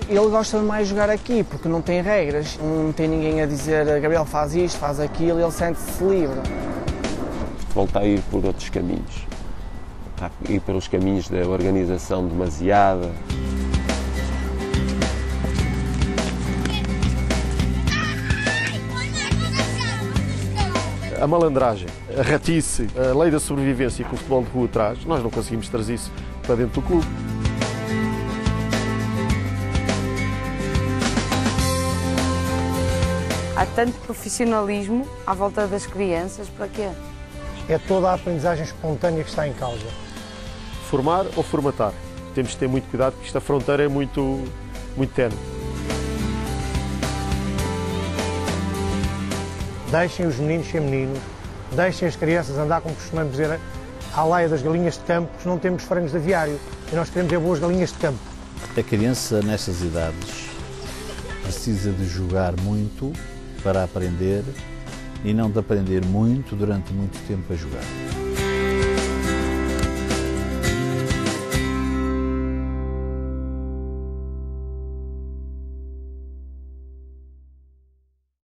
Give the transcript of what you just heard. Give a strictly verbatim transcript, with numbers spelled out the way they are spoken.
Ele gosta mais de jogar aqui, porque não tem regras, não tem ninguém a dizer Gabriel faz isto, faz aquilo, ele sente-se livre. O futebol está a ir por outros caminhos, está a ir pelos caminhos da organização demasiada. A malandragem, a ratice, a lei da sobrevivência que o futebol de rua traz, nós não conseguimos trazer isso para dentro do clube. Há tanto profissionalismo à volta das crianças, para quê? É toda a aprendizagem espontânea que está em causa. Formar ou formatar. Temos de ter muito cuidado porque esta fronteira é muito, muito tenue. Deixem os meninos ser meninos, deixem as crianças andar, como costumamos dizer, à laia das galinhas de campo, porque não temos frangos de aviário e nós queremos é boas galinhas de campo. A criança nestas idades precisa de jogar muito para aprender e não de aprender muito durante muito tempo a jogar.